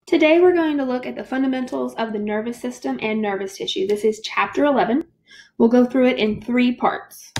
Today we're going to look at the fundamentals of the nervous system and nervous tissue. This is chapter 11. We'll go through it in 3 parts.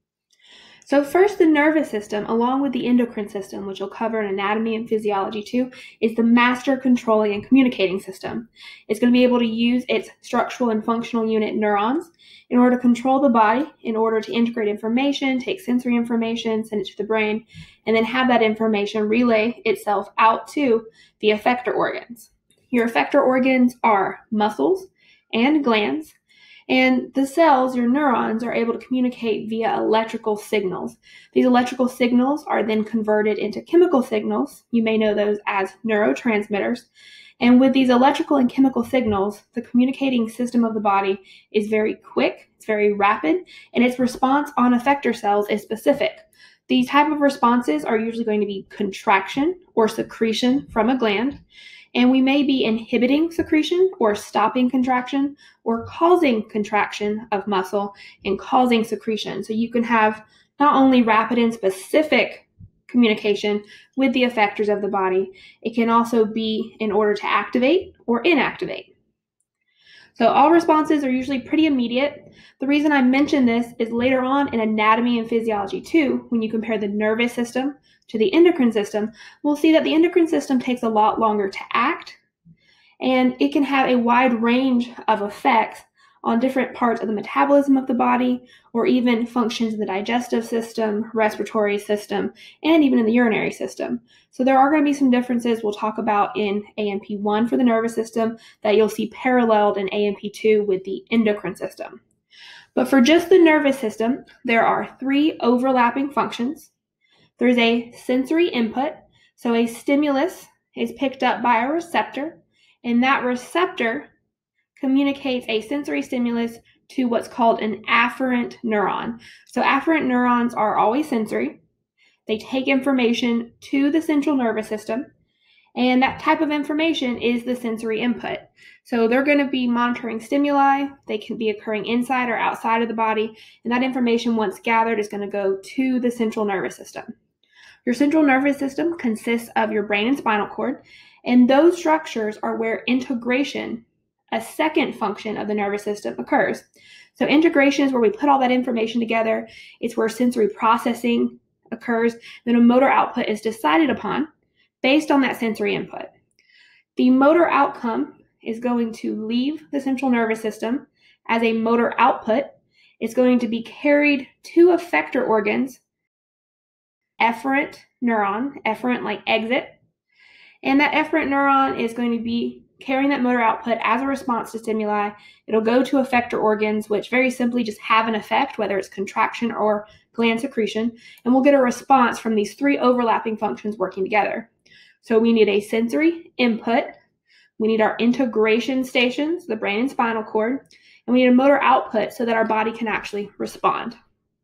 So first, the nervous system, along with the endocrine system, which will cover in anatomy and physiology too, is the master controlling and communicating system. It's going to be able to use its structural and functional unit neurons in order to control the body, in order to integrate information, take sensory information, send it to the brain, and then have that information relay itself out to the effector organs. Your effector organs are muscles and glands, and the cells, your neurons, are able to communicate via electrical signals. These electrical signals are then converted into chemical signals. You may know those as neurotransmitters. And with these electrical and chemical signals, the communicating system of the body is very quick, it's very rapid, and its response on effector cells is specific. These type of responses are usually going to be contraction or secretion from a gland, and we may be inhibiting secretion or stopping contraction or causing contraction of muscle and causing secretion. So you can have not only rapid and specific communication with the effectors of the body, it can also be in order to activate or inactivate. So all responses are usually pretty immediate. The reason I mention this is later on in anatomy and physiology too, when you compare the nervous system to the endocrine system, we'll see that the endocrine system takes a lot longer to act, and it can have a wide range of effects on different parts of the metabolism of the body, or even functions in the digestive system, respiratory system, and even in the urinary system. So there are going to be some differences we'll talk about in A&P1 for the nervous system that you'll see paralleled in A&P2 with the endocrine system. But for just the nervous system, there are 3 overlapping functions. There's a sensory input, so a stimulus is picked up by a receptor, and that receptor communicates a sensory stimulus to what's called an afferent neuron. So afferent neurons are always sensory. They take information to the central nervous system, and that type of information is the sensory input. So they're going to be monitoring stimuli. They can be occurring inside or outside of the body, and that information, once gathered, is going to go to the central nervous system. Your central nervous system consists of your brain and spinal cord, and those structures are where integration, a second function of the nervous system, occurs. So integration is where we put all that information together. It's where sensory processing occurs. Then a motor output is decided upon based on that sensory input. The motor outcome is going to leave the central nervous system as a motor output. It's going to be carried to effector organs, efferent neuron, efferent like exit, and that efferent neuron is going to be carrying that motor output as a response to stimuli. It'll go to effector organs, which very simply just have an effect, whether it's contraction or gland secretion, and we'll get a response from these 3 overlapping functions working together. So we need a sensory input, we need our integration stations, the brain and spinal cord, and we need a motor output so that our body can actually respond.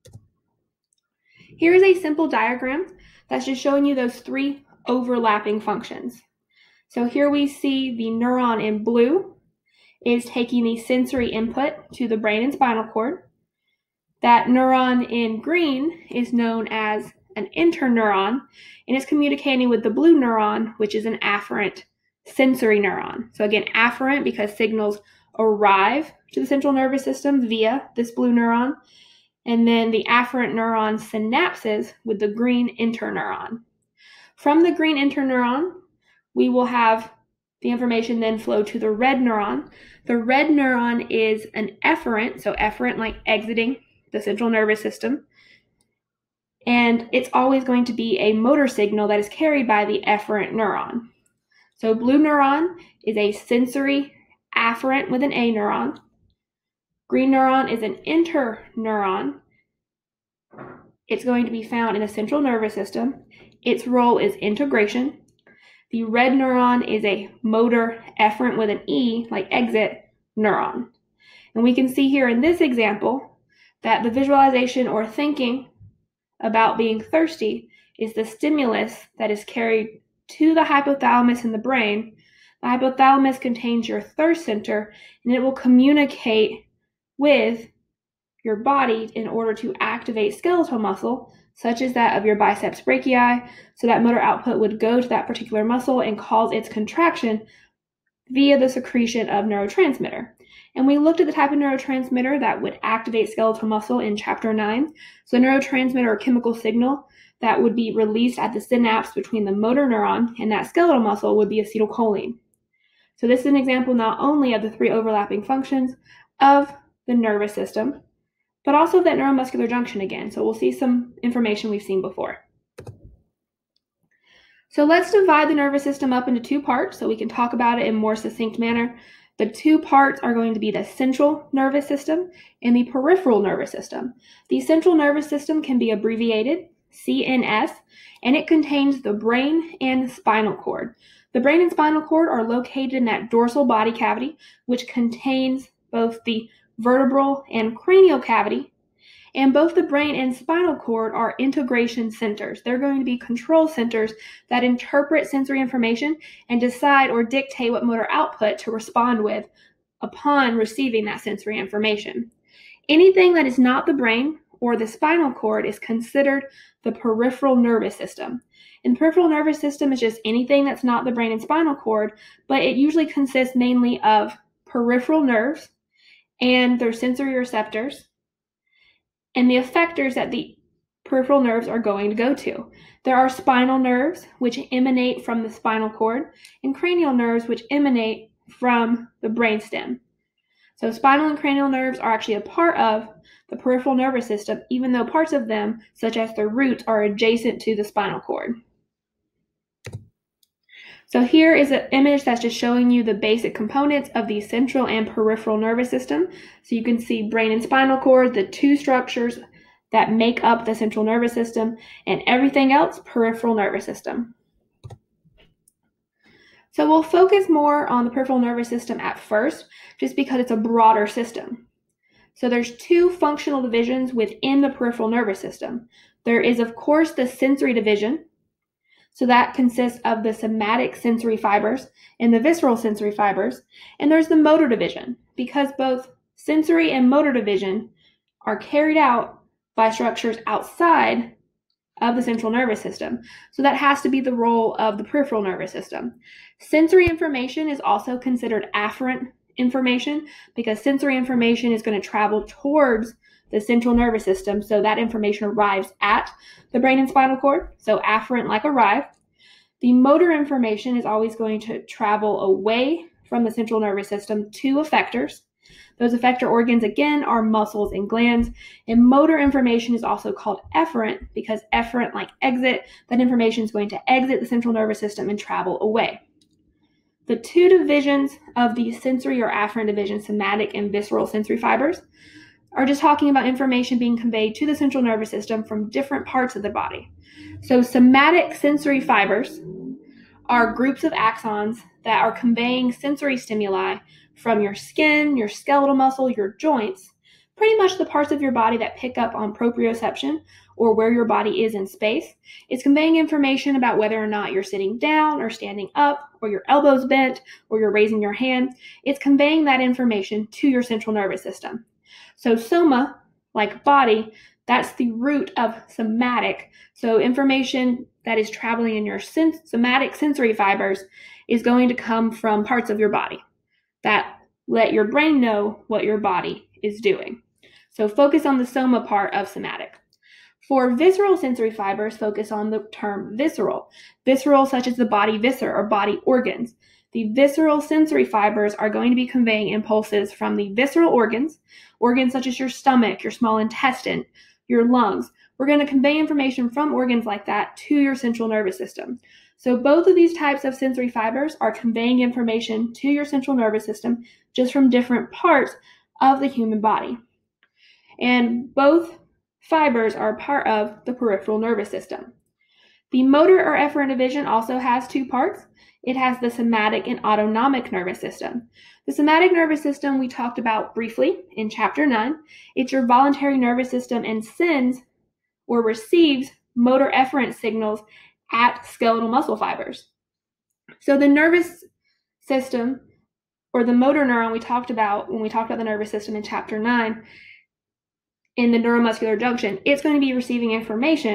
Here is a simple diagram that's just showing you those 3 overlapping functions. So here we see the neuron in blue is taking the sensory input to the brain and spinal cord. That neuron in green is known as an interneuron and is communicating with the blue neuron, which is an afferent sensory neuron. So again, afferent because signals arrive to the central nervous system via this blue neuron, and then the afferent neuron synapses with the green interneuron. From the green interneuron, we will have the information then flow to the red neuron. The red neuron is an efferent, so efferent like exiting the central nervous system. And it's always going to be a motor signal that is carried by the efferent neuron. So blue neuron is a sensory afferent with an A neuron. Green neuron is an interneuron. It's going to be found in the central nervous system. Its role is integration. The red neuron is a motor efferent with an E, like exit, neuron. And we can see here in this example that the visualization or thinking about being thirsty is the stimulus that is carried to the hypothalamus in the brain. The hypothalamus contains your thirst center, and it will communicate with your body in order to activate skeletal muscle, such as that of your biceps brachii, so that motor output would go to that particular muscle and cause its contraction via the secretion of neurotransmitter. And we looked at the type of neurotransmitter that would activate skeletal muscle in Chapter 9. So neurotransmitter or chemical signal that would be released at the synapse between the motor neuron and that skeletal muscle would be acetylcholine. So this is an example not only of the 3 overlapping functions of the nervous system, but also of that neuromuscular junction again. So we'll see some information we've seen before. So let's divide the nervous system up into 2 parts so we can talk about it in a more succinct manner. The 2 parts are going to be the central nervous system and the peripheral nervous system. The central nervous system can be abbreviated CNS, and it contains the brain and spinal cord. The brain and spinal cord are located in that dorsal body cavity, which contains both the vertebral and cranial cavity. And both the brain and spinal cord are integration centers. They're going to be control centers that interpret sensory information and decide or dictate what motor output to respond with upon receiving that sensory information. Anything that is not the brain or the spinal cord is considered the peripheral nervous system. And the peripheral nervous system is just anything that's not the brain and spinal cord, but it usually consists mainly of peripheral nerves and their sensory receptors and the effectors that the peripheral nerves are going to go to. There are spinal nerves, which emanate from the spinal cord, and cranial nerves, which emanate from the brainstem. So spinal and cranial nerves are actually a part of the peripheral nervous system, even though parts of them, such as their roots, are adjacent to the spinal cord. So here is an image that's just showing you the basic components of the central and peripheral nervous system. So you can see brain and spinal cord, the 2 structures that make up the central nervous system, and everything else, peripheral nervous system. So we'll focus more on the peripheral nervous system at first, just because it's a broader system. So there's 2 functional divisions within the peripheral nervous system. There is, of course, the sensory division. So that consists of the somatic sensory fibers and the visceral sensory fibers. And there's the motor division, because both sensory and motor division are carried out by structures outside of the central nervous system. So that has to be the role of the peripheral nervous system. Sensory information is also considered afferent information, because sensory information is going to travel towards the central nervous system, so that information arrives at the brain and spinal cord, so afferent like arrive. The motor information is always going to travel away from the central nervous system to effectors. Those effector organs, again, are muscles and glands, and motor information is also called efferent, because efferent like exit, that information is going to exit the central nervous system and travel away. The 2 divisions of the sensory or afferent division, somatic and visceral sensory fibers, are just talking about information being conveyed to the central nervous system from different parts of the body. So somatic sensory fibers are groups of axons that are conveying sensory stimuli from your skin, your skeletal muscle, your joints, pretty much the parts of your body that pick up on proprioception, or where your body is in space. It's conveying information about whether or not you're sitting down or standing up, or your elbows bent, or you're raising your hand. It's conveying that information to your central nervous system. So soma, like body, that's the root of somatic. So information that is traveling in your somatic sensory fibers is going to come from parts of your body that let your brain know what your body is doing. So focus on the soma part of somatic. For visceral sensory fibers, focus on the term visceral. Visceral, such as the body viscera or body organs. The visceral sensory fibers are going to be conveying impulses from the visceral organs such as your stomach, your small intestine, your lungs. We're going to convey information from organs like that to your central nervous system. So both of these types of sensory fibers are conveying information to your central nervous system just from different parts of the human body. And both fibers are part of the peripheral nervous system. The motor or efferent division also has 2 parts. It has the somatic and autonomic nervous system. The somatic nervous system we talked about briefly in Chapter 9. It's your voluntary nervous system and sends or receives motor efferent signals at skeletal muscle fibers. So the nervous system, or the motor neuron we talked about when we talked about the nervous system in Chapter 9, in the neuromuscular junction, it's going to be receiving information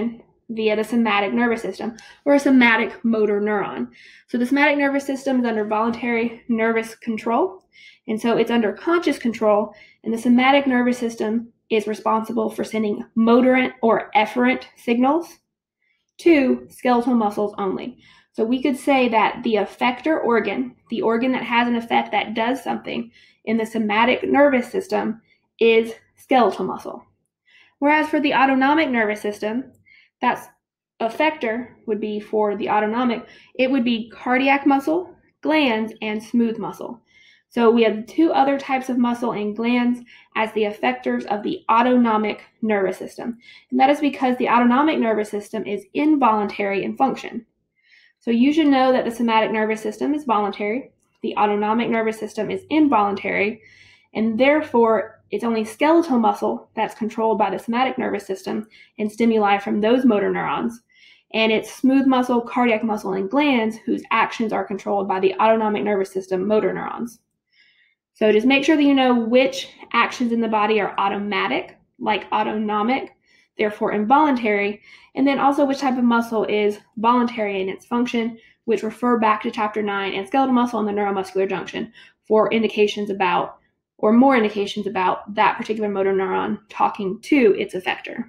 via the somatic nervous system, or a somatic motor neuron. So the somatic nervous system is under voluntary nervous control, and so it's under conscious control, and the somatic nervous system is responsible for sending motorant or efferent signals to skeletal muscles only. So we could say that the effector organ, the organ that has an effect that does something in the somatic nervous system, is skeletal muscle. Whereas for the autonomic nervous system, that's effector would be for the autonomic, it would be cardiac muscle, glands, and smooth muscle. So we have two other types of muscle and glands as the effectors of the autonomic nervous system. And that is because the autonomic nervous system is involuntary in function. So you should know that the somatic nervous system is voluntary, the autonomic nervous system is involuntary, and therefore it's only skeletal muscle that's controlled by the somatic nervous system and stimuli from those motor neurons. And it's smooth muscle, cardiac muscle, and glands whose actions are controlled by the autonomic nervous system motor neurons. So just make sure that you know which actions in the body are automatic, like autonomic, therefore involuntary, and then also which type of muscle is voluntary in its function, which refer back to Chapter 9 and skeletal muscle and the neuromuscular junction for indications about, or more indications about, that particular motor neuron talking to its effector.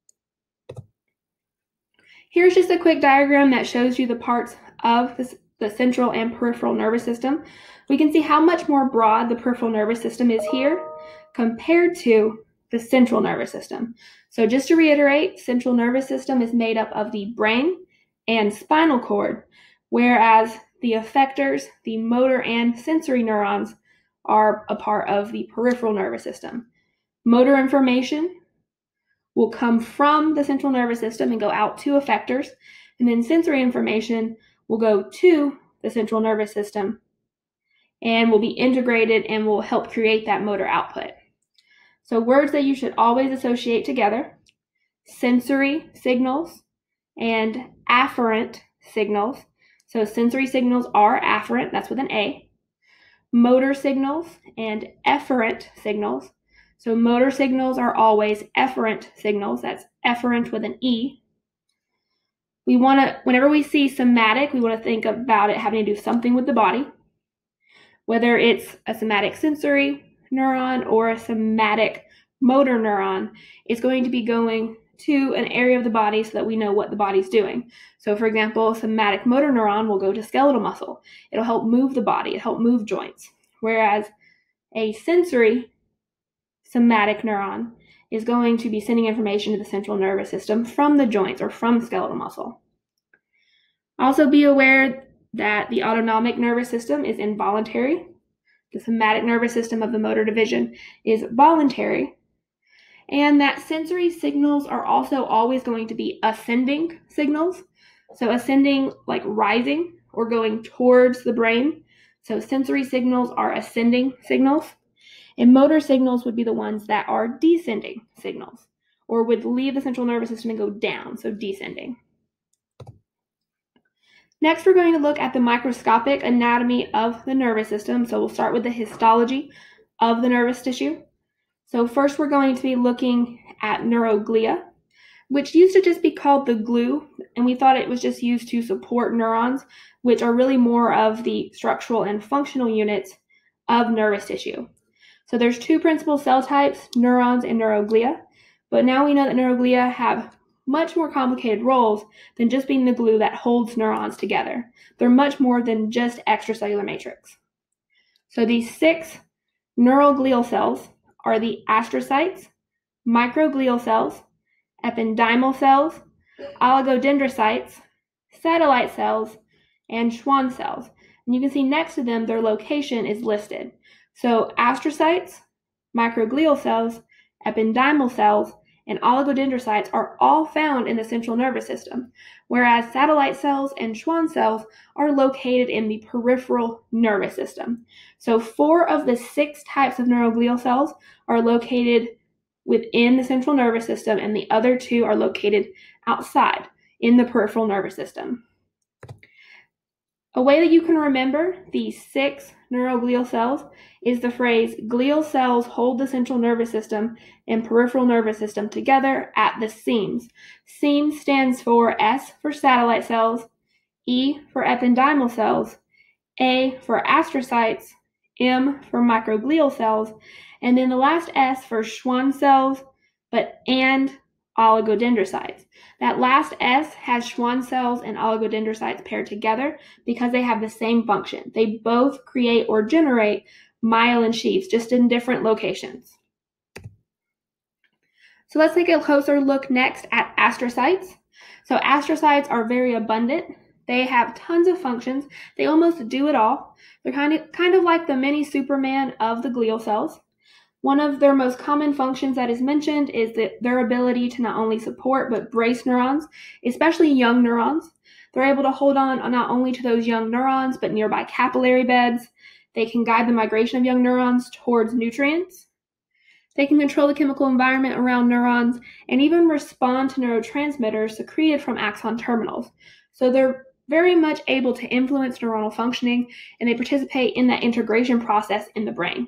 Here's just a quick diagram that shows you the parts of the central and peripheral nervous system. We can see how much more broad the peripheral nervous system is here compared to the central nervous system. So just to reiterate, central nervous system is made up of the brain and spinal cord, whereas the effectors, the motor and sensory neurons, are a part of the peripheral nervous system. Motor information will come from the central nervous system and go out to effectors, and then sensory information will go to the central nervous system and will be integrated and will help create that motor output. So words that you should always associate together: sensory signals and afferent signals. So sensory signals are afferent, that's with an A. Motor signals and efferent signals. So motor signals are always efferent signals, that's efferent with an E. Whenever we see somatic, we want to think about it having to do something with the body. Whether it's a somatic sensory neuron or a somatic motor neuron, it's going to be going to an area of the body so that we know what the body's doing. So for example, a somatic motor neuron will go to skeletal muscle. It'll help move the body, it'll help move joints. Whereas a sensory somatic neuron is going to be sending information to the central nervous system from the joints or from skeletal muscle. Also be aware that the autonomic nervous system is involuntary. The somatic nervous system of the motor division is voluntary. And that sensory signals are also always going to be ascending signals. So ascending, like rising or going towards the brain. So sensory signals are ascending signals. And motor signals would be the ones that are descending signals, or would leave the central nervous system and go down, so descending. Next, we're going to look at the microscopic anatomy of the nervous system. So we'll start with the histology of the nervous tissue. So first, we're going to be looking at neuroglia, which used to just be called the glue, and we thought it was just used to support neurons, which are really more of the structural and functional units of nervous tissue. So there's two principal cell types, neurons and neuroglia, but now we know that neuroglia have much more complicated roles than just being the glue that holds neurons together. They're much more than just extracellular matrix. So these 6 neuroglial cells are the astrocytes, microglial cells, ependymal cells, oligodendrocytes, satellite cells, and Schwann cells. And you can see next to them their location is listed. So astrocytes, microglial cells, ependymal cells, and oligodendrocytes are all found in the central nervous system, whereas satellite cells and Schwann cells are located in the peripheral nervous system. So 4 of the 6 types of neuroglial cells are located within the central nervous system, and the other 2 are located outside in the peripheral nervous system. A way that you can remember these 6 neuroglial cells is the phrase, glial cells hold the central nervous system and peripheral nervous system together at the seams. Seams stands for S for satellite cells, E for ependymal cells, A for astrocytes, M for microglial cells, and then the last S for Schwann cells, and oligodendrocytes. That last S has Schwann cells and oligodendrocytes paired together because they have the same function. They both create or generate myelin sheaths, just in different locations. So let's take a closer look next at astrocytes. So astrocytes are very abundant. They have tons of functions. They almost do it all. They're kind of like the mini Superman of the glial cells. One of their most common functions that is mentioned is their ability to not only support but brace neurons, especially young neurons. They're able to hold on not only to those young neurons but nearby capillary beds. They can guide the migration of young neurons towards nutrients. They can control the chemical environment around neurons and even respond to neurotransmitters secreted from axon terminals. So they're very much able to influence neuronal functioning, and they participate in that integration process in the brain.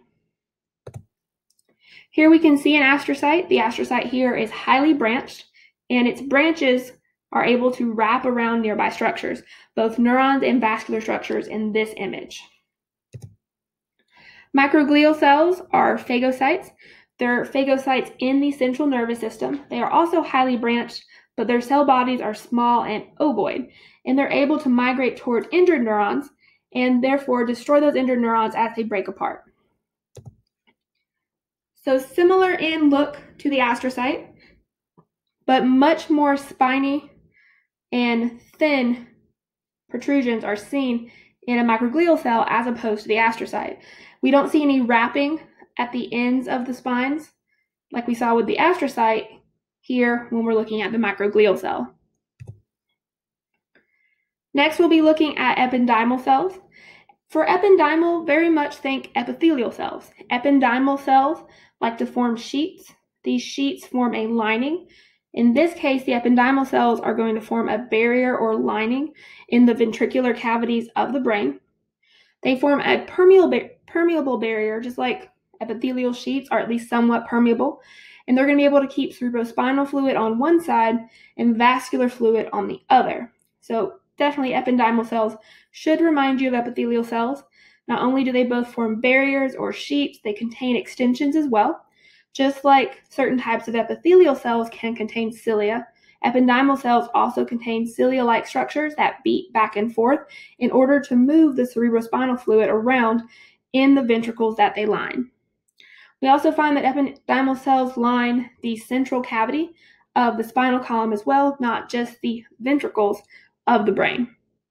Here we can see an astrocyte. The astrocyte here is highly branched, and its branches are able to wrap around nearby structures, both neurons and vascular structures in this image. Microglial cells are phagocytes. They're phagocytes in the central nervous system. They are also highly branched, but their cell bodies are small and ovoid, and they're able to migrate towards injured neurons and therefore destroy those injured neurons as they break apart. So similar in look to the astrocyte, but much more spiny and thin protrusions are seen in a microglial cell as opposed to the astrocyte. We don't see any wrapping at the ends of the spines like we saw with the astrocyte here when we're looking at the microglial cell. Next, we'll be looking at ependymal cells. For ependymal, very much think epithelial cells. Ependymal cells like to form sheets. These sheets form a lining. In this case, the ependymal cells are going to form a barrier or lining in the ventricular cavities of the brain. They form a permeable barrier, just like epithelial sheets are at least somewhat permeable, and they're going to be able to keep cerebrospinal fluid on one side and vascular fluid on the other. So definitely ependymal cells should remind you of epithelial cells. Not only do they both form barriers or sheets, they contain extensions as well. Just like certain types of epithelial cells can contain cilia, ependymal cells also contain cilia-like structures that beat back and forth in order to move the cerebrospinal fluid around in the ventricles that they line. We also find that ependymal cells line the central cavity of the spinal column as well, not just the ventricles of the brain.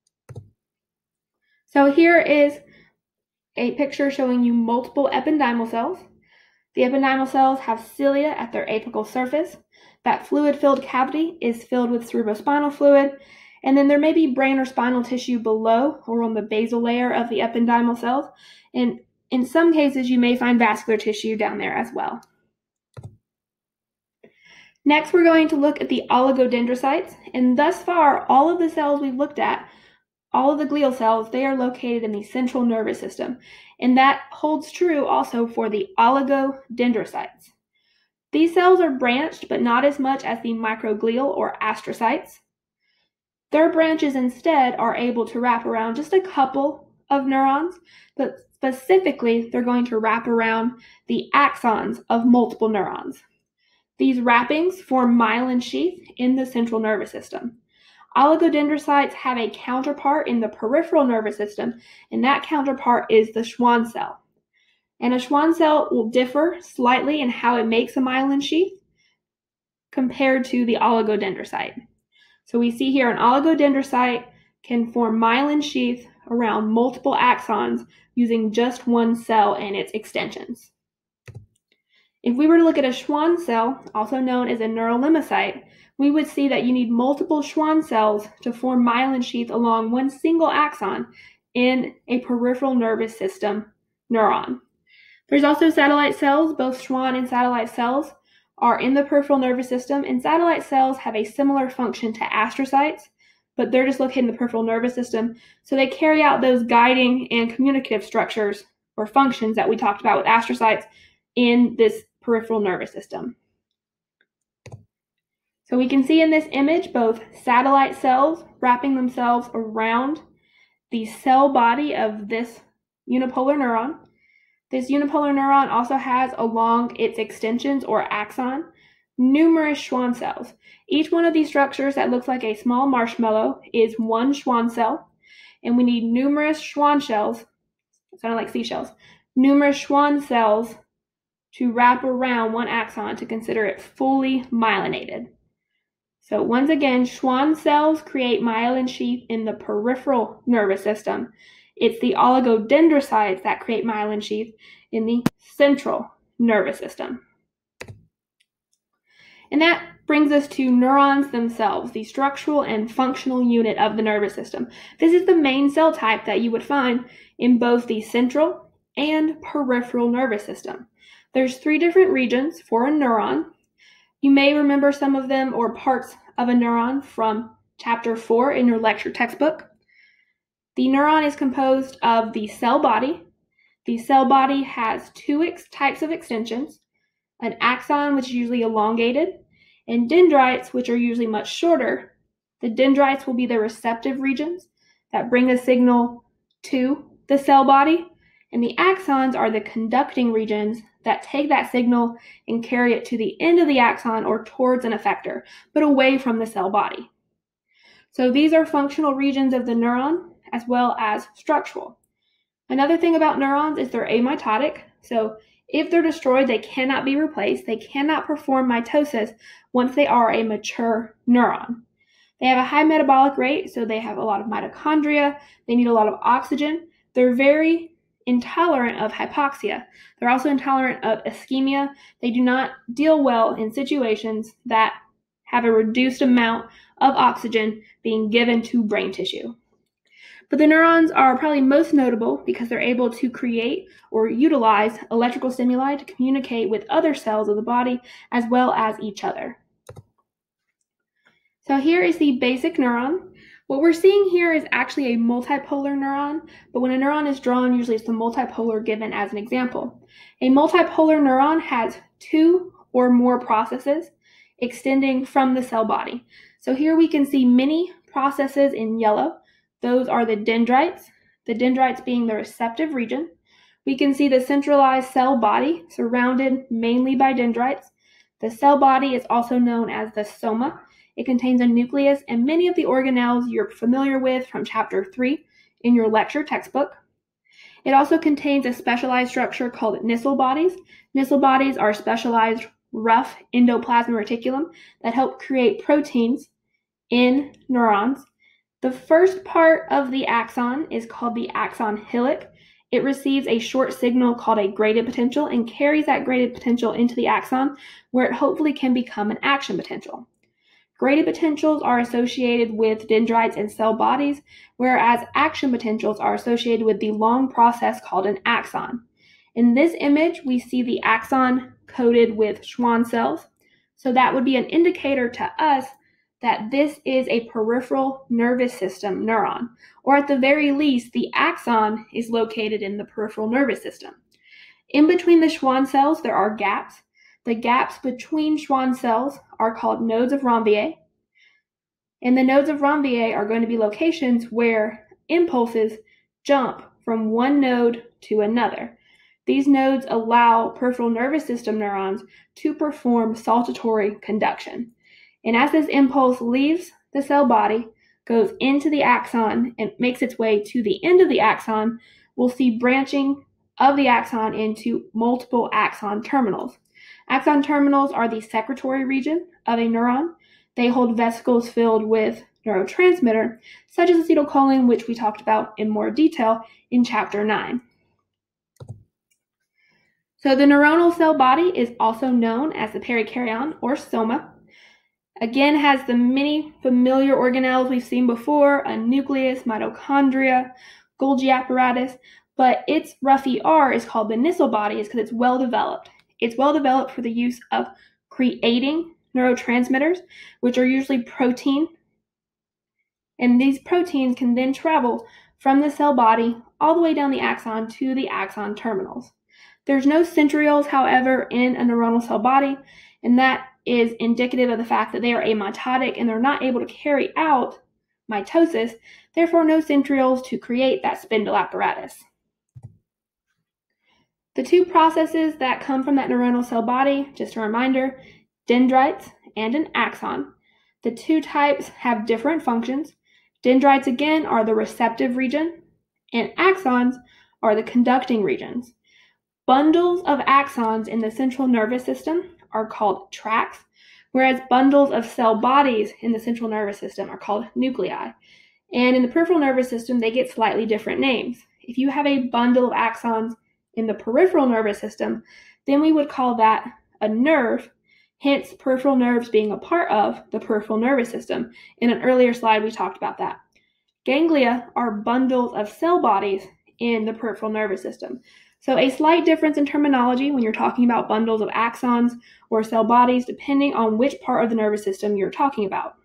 So here is a picture showing you multiple ependymal cells. The ependymal cells have cilia at their apical surface. That fluid-filled cavity is filled with cerebrospinal fluid, and then there may be brain or spinal tissue below or on the basal layer of the ependymal cells, and in some cases you may find vascular tissue down there as well. Next, we're going to look at the oligodendrocytes, and thus far, all of the cells we've looked at, all of the glial cells, they are located in the central nervous system, and that holds true also for the oligodendrocytes. These cells are branched, but not as much as the microglial or astrocytes. Their branches instead are able to wrap around just a couple of neurons, but specifically, they're going to wrap around the axons of multiple neurons. These wrappings form myelin sheath in the central nervous system. Oligodendrocytes have a counterpart in the peripheral nervous system, and that counterpart is the Schwann cell. And a Schwann cell will differ slightly in how it makes a myelin sheath compared to the oligodendrocyte. So we see here an oligodendrocyte can form myelin sheath around multiple axons using just one cell and its extensions. If we were to look at a Schwann cell, also known as a neurolimocyte, we would see that you need multiple Schwann cells to form myelin sheath along one single axon in a peripheral nervous system neuron. There's also satellite cells. Both Schwann and satellite cells are in the peripheral nervous system, and satellite cells have a similar function to astrocytes, but they're just located in the peripheral nervous system. So they carry out those guiding and communicative structures or functions that we talked about with astrocytes in this peripheral nervous system. So we can see in this image both satellite cells wrapping themselves around the cell body of this unipolar neuron. This unipolar neuron also has along its extensions or axon numerous Schwann cells. Each one of these structures that looks like a small marshmallow is one Schwann cell, and we need numerous Schwann cells, sounding like seashells, numerous Schwann cells to wrap around one axon to consider it fully myelinated. So once again, Schwann cells create myelin sheath in the peripheral nervous system. It's the oligodendrocytes that create myelin sheath in the central nervous system. And that brings us to neurons themselves, the structural and functional unit of the nervous system. This is the main cell type that you would find in both the central and peripheral nervous system. There's 3 different regions for a neuron. You may remember some of them or parts of a neuron from chapter 4 in your lecture textbook. The neuron is composed of the cell body. The cell body has 2 types of extensions, an axon, which is usually elongated, and dendrites, which are usually much shorter. The dendrites will be the receptive regions that bring a signal to the cell body, and the axons are the conducting regions that take that signal and carry it to the end of the axon or towards an effector, but away from the cell body. So these are functional regions of the neuron as well as structural. Another thing about neurons is they're amitotic, so if they're destroyed, they cannot be replaced. They cannot perform mitosis once they are a mature neuron. They have a high metabolic rate, so they have a lot of mitochondria. They need a lot of oxygen. They're very intolerant of hypoxia. They're also intolerant of ischemia. They do not deal well in situations that have a reduced amount of oxygen being given to brain tissue. But the neurons are probably most notable because they're able to create or utilize electrical stimuli to communicate with other cells of the body as well as each other. So here is the basic neuron. What we're seeing here is actually a multipolar neuron, but when a neuron is drawn, usually it's the multipolar given as an example. A multipolar neuron has 2 or more processes extending from the cell body. So here we can see many processes in yellow. Those are the dendrites being the receptive region. We can see the centralized cell body surrounded mainly by dendrites. The cell body is also known as the soma. It contains a nucleus and many of the organelles you're familiar with from chapter 3 in your lecture textbook. It also contains a specialized structure called Nissl bodies. Nissl bodies are specialized rough endoplasmic reticulum that help create proteins in neurons. The first part of the axon is called the axon hillock. It receives a short signal called a graded potential and carries that graded potential into the axon where it hopefully can become an action potential. Graded potentials are associated with dendrites and cell bodies, whereas action potentials are associated with the long process called an axon. In this image, we see the axon coated with Schwann cells, so that would be an indicator to us that this is a peripheral nervous system neuron, or at the very least, the axon is located in the peripheral nervous system. In between the Schwann cells, there are gaps. The gaps between Schwann cells are called nodes of Ranvier, and the nodes of Ranvier are going to be locations where impulses jump from one node to another. These nodes allow peripheral nervous system neurons to perform saltatory conduction. And as this impulse leaves the cell body, goes into the axon, and makes its way to the end of the axon, we'll see branching of the axon into multiple axon terminals. Axon terminals are the secretory region of a neuron. They hold vesicles filled with neurotransmitter, such as acetylcholine, which we talked about in more detail in chapter 9. So the neuronal cell body is also known as the perikaryon or soma. Again, has the many familiar organelles we've seen before, a nucleus, mitochondria, Golgi apparatus, but its rough ER is called the Nissl bodies because it's well developed. It's well developed for the use of creating neurotransmitters, which are usually protein And these proteins can then travel from the cell body all the way down the axon to the axon terminals. There's no centrioles, however, in a neuronal cell body, and that is indicative of the fact that they are amitotic and they're not able to carry out mitosis, therefore no centrioles to create that spindle apparatus. The two processes that come from that neuronal cell body, just a reminder, dendrites and an axon. The two types have different functions. Dendrites, again, are the receptive region, and axons are the conducting regions. Bundles of axons in the central nervous system are called tracts, whereas bundles of cell bodies in the central nervous system are called nuclei. And in the peripheral nervous system, they get slightly different names. If you have a bundle of axons in the peripheral nervous system, then we would call that a nerve, hence peripheral nerves being a part of the peripheral nervous system. In an earlier slide, we talked about that. Ganglia are bundles of cell bodies in the peripheral nervous system. So a slight difference in terminology when you're talking about bundles of axons or cell bodies, depending on which part of the nervous system you're talking about.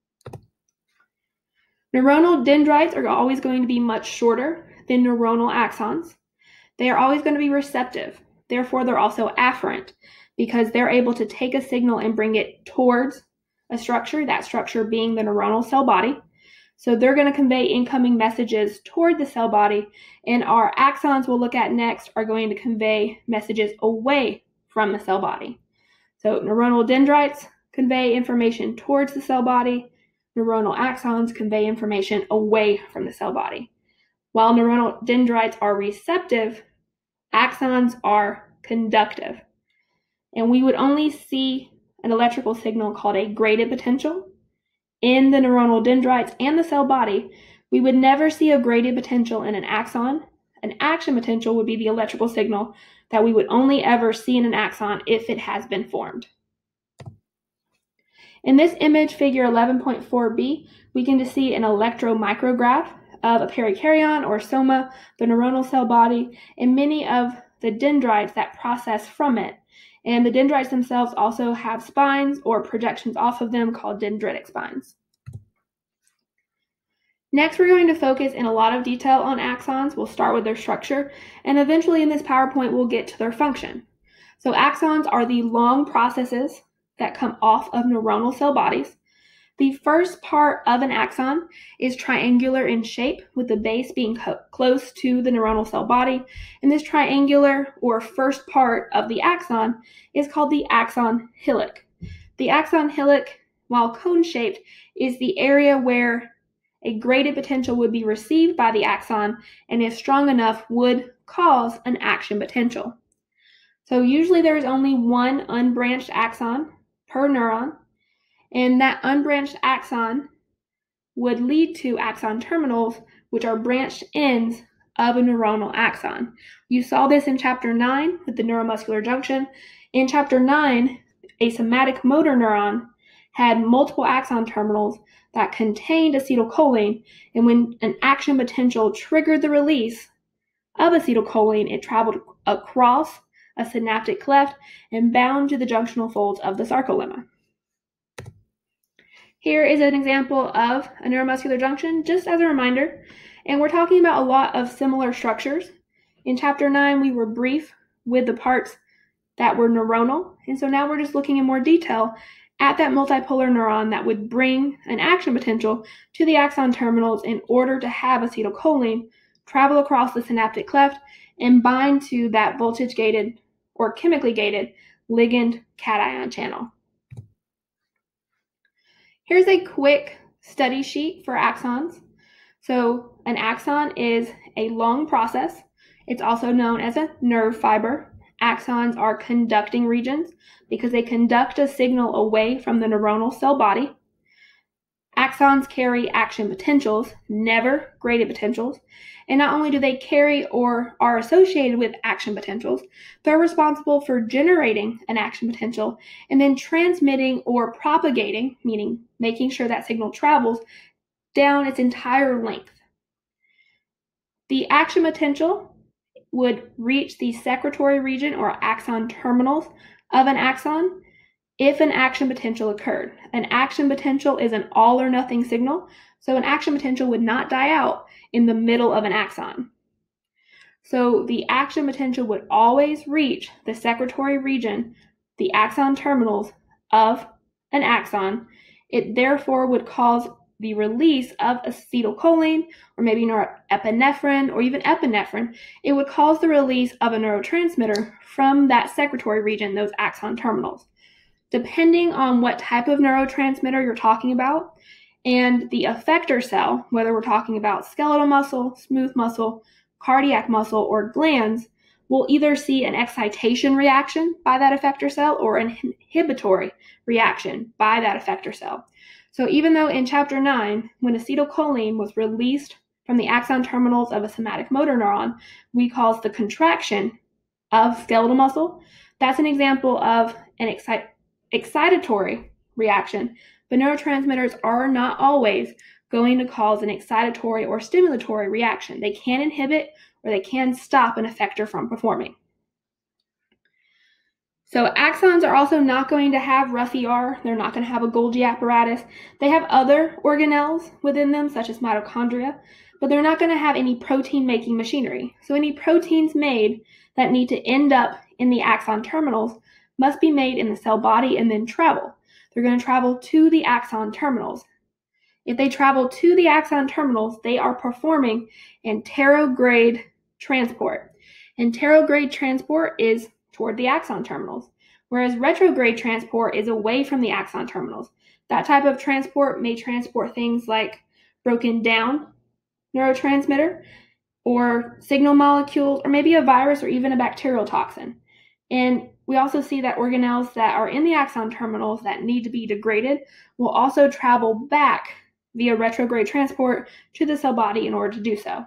Neuronal dendrites are always going to be much shorter than neuronal axons. They are always going to be receptive. Therefore, they're also afferent because they're able to take a signal and bring it towards a structure, that structure being the neuronal cell body. So they're going to convey incoming messages toward the cell body, and our axons we'll look at next are going to convey messages away from the cell body. So neuronal dendrites convey information towards the cell body. Neuronal axons convey information away from the cell body. While neuronal dendrites are receptive, axons are conductive. And we would only see an electrical signal called a graded potential in the neuronal dendrites and the cell body. We would never see a graded potential in an axon. An action potential would be the electrical signal that we would only ever see in an axon if it has been formed. In this image, figure 11.4b, we can just see an electromicrograph of a perikaryon or soma, the neuronal cell body, and many of the dendrites that process from it. And the dendrites themselves also have spines or projections off of them called dendritic spines. Next, we're going to focus in a lot of detail on axons. We'll start with their structure, and eventually in this PowerPoint, we'll get to their function. So axons are the long processes that come off of neuronal cell bodies. The first part of an axon is triangular in shape, with the base being close to the neuronal cell body. And this triangular or first part of the axon is called the axon hillock. The axon hillock, while cone-shaped, is the area where a graded potential would be received by the axon, and if strong enough, would cause an action potential. So usually there is only one unbranched axon per neuron, and that unbranched axon would lead to axon terminals, which are branched ends of a neuronal axon. You saw this in Chapter 9 with the neuromuscular junction. In Chapter 9, a somatic motor neuron had multiple axon terminals that contained acetylcholine, and when an action potential triggered the release of acetylcholine, it traveled across a synaptic cleft and bound to the junctional folds of the sarcolemma. Here is an example of a neuromuscular junction, just as a reminder, and we're talking about a lot of similar structures. In Chapter 9, we were brief with the parts that were neuronal, and so now we're just looking in more detail at that multipolar neuron that would bring an action potential to the axon terminals in order to have acetylcholine travel across the synaptic cleft and bind to that voltage-gated or chemically gated ligand-cation channel. Here's a quick study sheet for axons. So an axon is a long process. It's also known as a nerve fiber. Axons are conducting regions because they conduct a signal away from the neuronal cell body. Axons carry action potentials, never graded potentials. And not only do they carry or are associated with action potentials, they're responsible for generating an action potential and then transmitting or propagating, meaning making sure that signal travels down its entire length. The action potential would reach the secretory region or axon terminals of an axon, if an action potential occurred. An action potential is an all or nothing signal, so an action potential would not die out in the middle of an axon. So the action potential would always reach the secretory region, the axon terminals of an axon. It therefore would cause the release of acetylcholine, or maybe norepinephrine, or even epinephrine. It would cause the release of a neurotransmitter from that secretory region, those axon terminals. Depending on what type of neurotransmitter you're talking about and the effector cell, whether we're talking about skeletal muscle, smooth muscle, cardiac muscle, or glands, we'll either see an excitation reaction by that effector cell or an inhibitory reaction by that effector cell. So even though in Chapter 9, when acetylcholine was released from the axon terminals of a somatic motor neuron, we cause the contraction of skeletal muscle, that's an example of an excitatory reaction. But neurotransmitters are not always going to cause an excitatory or stimulatory reaction. They can inhibit or they can stop an effector from performing. So axons are also not going to have rough ER. They're not going to have a Golgi apparatus. They have other organelles within them, such as mitochondria, but they're not going to have any protein-making machinery. So any proteins made that need to end up in the axon terminals must be made in the cell body and then travel. They're going to travel to the axon terminals. If they travel to the axon terminals, they are performing anterograde transport. Anterograde transport is toward the axon terminals, whereas retrograde transport is away from the axon terminals. That type of transport may transport things like broken down neurotransmitter or signal molecules, or maybe a virus or even a bacterial toxin. And we also see that organelles that are in the axon terminals that need to be degraded will also travel back via retrograde transport to the cell body in order to do so.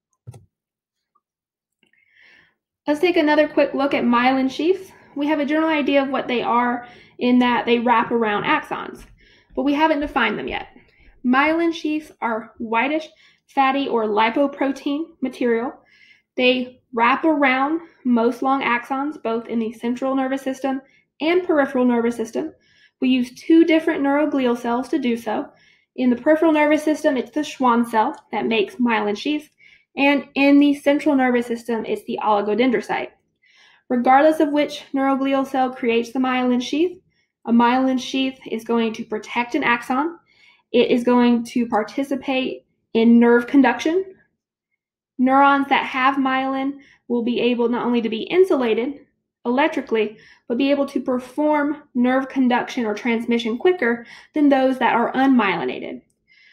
Let's take another quick look at myelin sheaths. We have a general idea of what they are in that they wrap around axons, but we haven't defined them yet. Myelin sheaths are whitish, fatty, or lipoprotein material. They wrap around most long axons, both in the central nervous system and peripheral nervous system. We use two different neuroglial cells to do so. In the peripheral nervous system, it's the Schwann cell that makes myelin sheaths, and in the central nervous system, it's the oligodendrocyte. Regardless of which neuroglial cell creates the myelin sheath, a myelin sheath is going to protect an axon. It is going to participate in nerve conduction. Neurons that have myelin will be able not only to be insulated electrically, but be able to perform nerve conduction or transmission quicker than those that are unmyelinated.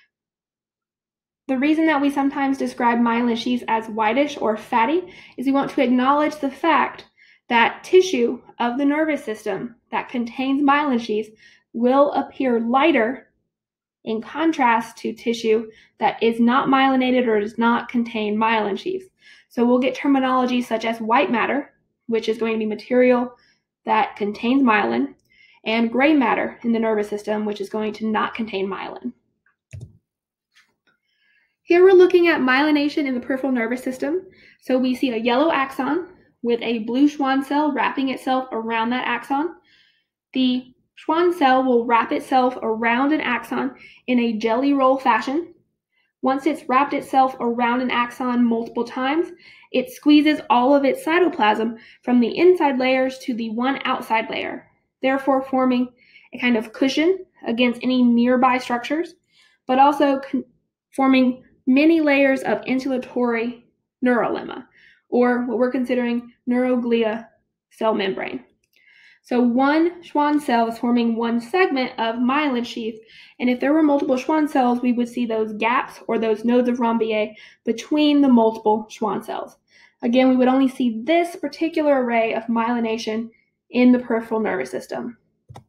The reason that we sometimes describe myelin sheaths as whitish or fatty is we want to acknowledge the fact that tissue of the nervous system that contains myelin sheaths will appear lighter in contrast to tissue that is not myelinated or does not contain myelin sheaths. So we'll get terminology such as white matter, which is going to be material that contains myelin, and gray matter in the nervous system, which is going to not contain myelin. Here we're looking at myelination in the peripheral nervous system. So we see a yellow axon with a blue Schwann cell wrapping itself around that axon. The Schwann cell will wrap itself around an axon in a jelly roll fashion. Once it's wrapped itself around an axon multiple times, it squeezes all of its cytoplasm from the inside layers to the one outside layer, therefore forming a kind of cushion against any nearby structures, but also forming many layers of insulatory neurolemma, or what we're considering neuroglia cell membrane. So one Schwann cell is forming one segment of myelin sheath, and if there were multiple Schwann cells, we would see those gaps or those nodes of Rambier between the multiple Schwann cells. Again, we would only see this particular array of myelination in the peripheral nervous system.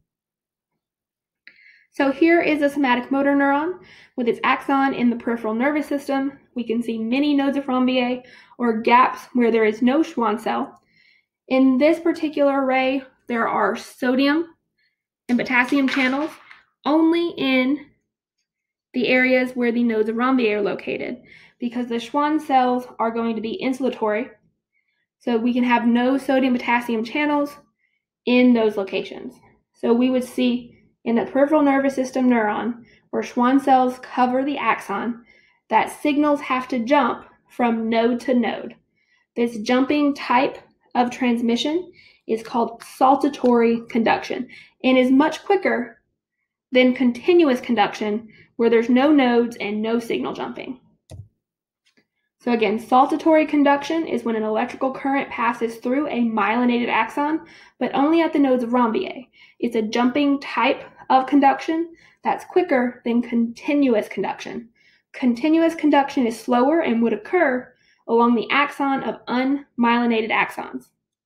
So here is a somatic motor neuron with its axon in the peripheral nervous system. We can see many nodes of Rambier or gaps where there is no Schwann cell. In this particular array, there are sodium and potassium channels only in the areas where the nodes of Rambier are located, because the Schwann cells are going to be insulatory. So we can have no sodium-potassium channels in those locations. So we would see in the peripheral nervous system neuron, where Schwann cells cover the axon, that signals have to jump from node to node. This jumping type of transmission is called saltatory conduction and is much quicker than continuous conduction, where there's no nodes and no signal jumping. So again, saltatory conduction is when an electrical current passes through a myelinated axon, but only at the nodes of Ranvier. It's a jumping type of conduction that's quicker than continuous conduction. Continuous conduction is slower and would occur along the axon of unmyelinated axons.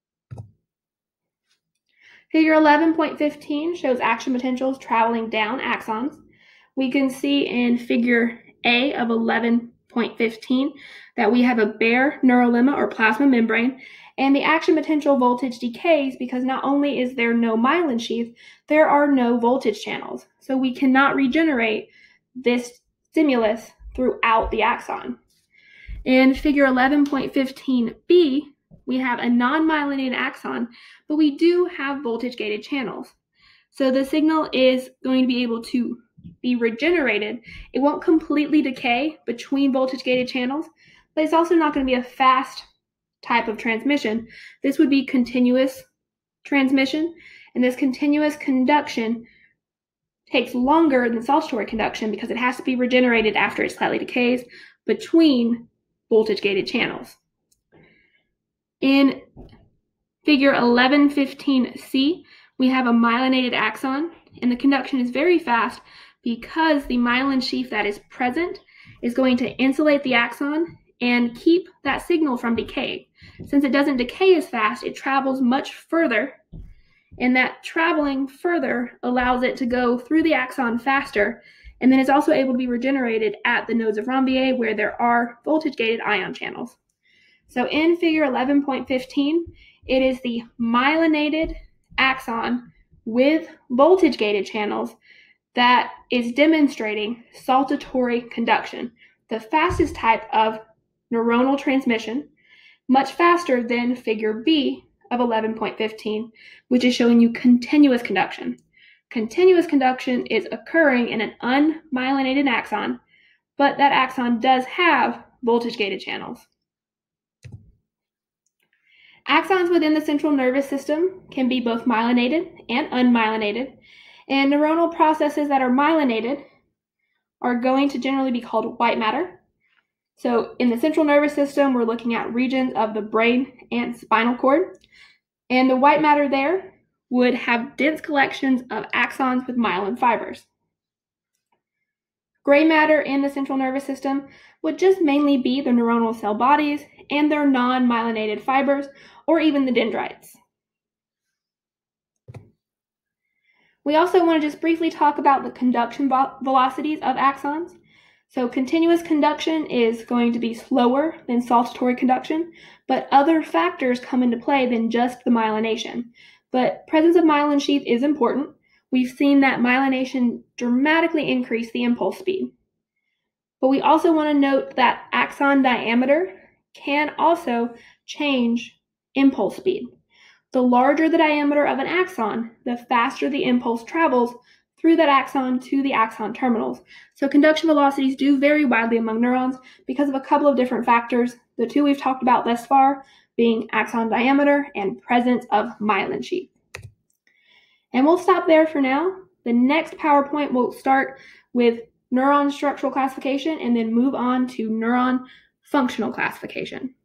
Figure 11.15 shows action potentials traveling down axons. We can see in figure A of 11.15 that we have a bare neurolemma or plasma membrane, and the action potential voltage decays because not only is there no myelin sheath, there are no voltage channels. So we cannot regenerate this stimulus throughout the axon. In figure 11.15b, we have a non-myelinated axon, but we do have voltage-gated channels. So the signal is going to be able to be regenerated. It won't completely decay between voltage-gated channels, but it's also not going to be a fast type of transmission. This would be continuous transmission, and this continuous conduction takes longer than saltatory conduction because it has to be regenerated after it slightly decays between voltage-gated channels. In figure 11.15c, we have a myelinated axon, and the conduction is very fast because the myelin sheath that is present is going to insulate the axon and keep that signal from decay. Since it doesn't decay as fast, it travels much further, and that traveling further allows it to go through the axon faster, and then it's also able to be regenerated at the nodes of Ranvier where there are voltage-gated ion channels. So in figure 11.15, it is the myelinated axon with voltage-gated channels that is demonstrating saltatory conduction, the fastest type of neuronal transmission, much faster than figure B of 11.15, which is showing you continuous conduction. Continuous conduction is occurring in an unmyelinated axon, but that axon does have voltage-gated channels. Axons within the central nervous system can be both myelinated and unmyelinated, and neuronal processes that are myelinated are going to generally be called white matter. So in the central nervous system, we're looking at regions of the brain and spinal cord, and the white matter there would have dense collections of axons with myelin fibers. Gray matter in the central nervous system would just mainly be the neuronal cell bodies and their non-myelinated fibers, or even the dendrites. We also want to just briefly talk about the conduction velocities of axons. So continuous conduction is going to be slower than saltatory conduction, but other factors come into play than just the myelination. But presence of myelin sheath is important. We've seen that myelination dramatically increase the impulse speed. But we also want to note that axon diameter can also change impulse speed. The larger the diameter of an axon, the faster the impulse travels through that axon to the axon terminals. So conduction velocities do vary widely among neurons because of a couple of different factors, the two we've talked about thus far being axon diameter and presence of myelin sheath. And we'll stop there for now. The next PowerPoint will start with neuron structural classification and then move on to neuron functional classification.